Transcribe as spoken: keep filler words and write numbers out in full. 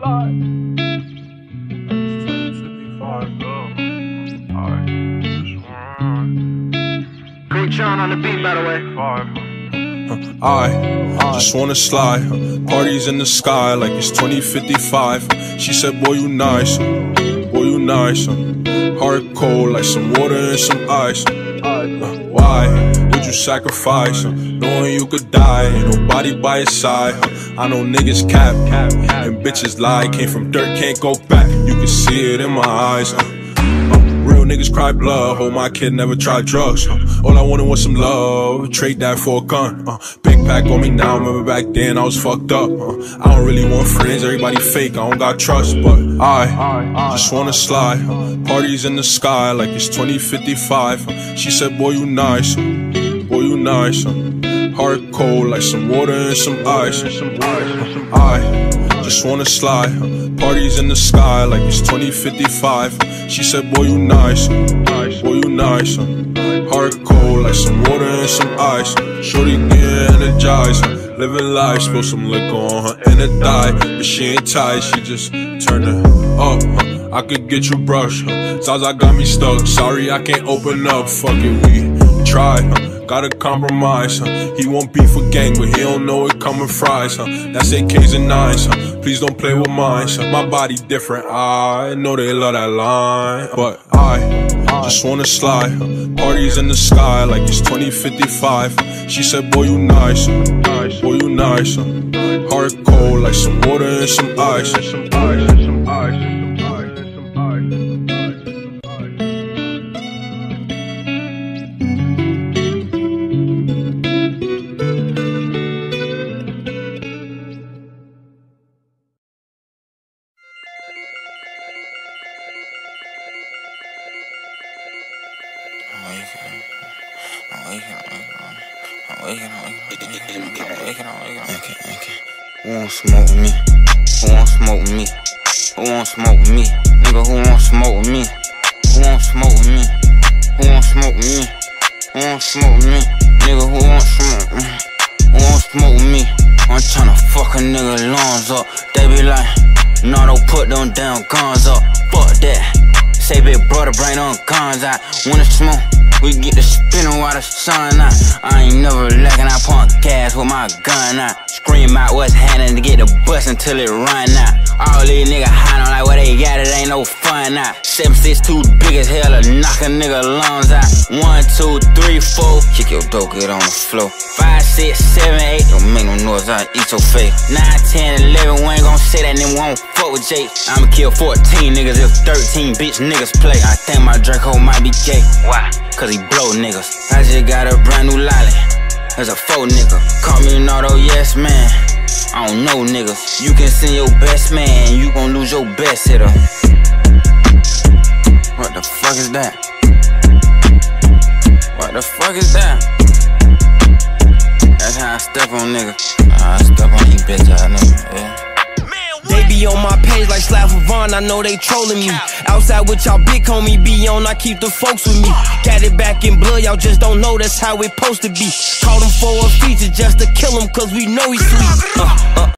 Great John on the beat, by the way. I just wanna slide, parties in the sky like it's twenty fifty-five. She said, boy, you nice, boy, you nice. Heart cold like some water and some ice. Why would you sacrifice, knowing you could die, ain't nobody by your side? I know niggas cap, and bitches lie. Came from dirt, can't go back, you can see it in my eyes. Real niggas cry blood, hope my kid never tried drugs. uh, All I wanted was some love, trade that for a gun. uh, Big pack on me now, remember back then I was fucked up. uh, I don't really want friends, everybody fake, I don't got trust. But I just wanna slide, parties in the sky like it's twenty fifty-five. uh, She said, boy, you nice, boy, you nice. uh, Heart cold like some water and some ice. uh, I just wanna slide, parties in the sky like it's twenty fifty-five. She said, boy, you nice, boy, you nice. Heart cold like some water and some ice. Shorty getting energized, living life. Spill some liquor on her inner thigh, but she ain't tight, she just turn it up. I could get you brushed, Zaza got me stuck. Sorry, I can't open up, fuck it, we try. Gotta compromise, huh? He won't beef for gang, but he don't know it coming fries, huh? That's A Ks and nines, huh? Please don't play with mine, huh? My body different, I know they love that line. But I just wanna slide, huh? Parties in the sky like it's twenty fifty-five. She said, boy, you nice, boy, you nice. huh? Heart cold like some water and some ice. I'm waking, I'm waking, I'm waking, I'm waking, I'm waking, I'm waking, okay, okay. Who won't smoke with me? Who won't smoke with me? Who won't smoke with me? Nigga, who won't smoke with me? Who won't smoke with me? Who won't smoke with me? Who won't smoke with me? Nigga, who won't smoke with me? Who won't smoke with me? I'm tryna fuck a nigga lungs up. They be like, no, don't put them damn guns up. Fuck that. Say big brother, bring them guns out. Wanna smoke? We get the spinning while the sun out. I ain't never lacking, I pump gas with my gun out. Scream out what's happening to get the bus until it run out. All these niggas hiding like what they got, it ain't no fun out. seven six too big as hell to knock a nigga lungs out. one, two, three, four, kick your dope, get on the floor. five, six, seven, eight, don't make no noise, I'll eat your face. nine, ten, eleven, we ain't gon' say that, then we won't fuck with Jake. I'ma kill fourteen niggas if thirteen bitch niggas play. I think my Draco might be gay. Why? Cause he blow niggas. I just got a brand new lolly. There's a faux nigga. Call me an auto yes man. I don't know niggas. You can send your best man, you gon' lose your best hitter. What the fuck is that? What the fuck is that? That's how I step on niggas. I step on you bitch ass nigga, yeah. They be on my page like Slap Vaughn, I know they trolling me. Outside with y'all big homie be on, I keep the folks with me. Got it back in blood, y'all just don't know that's how it supposed to be. Called him for a feature just to kill him cause we know he's sweet. Uh, uh.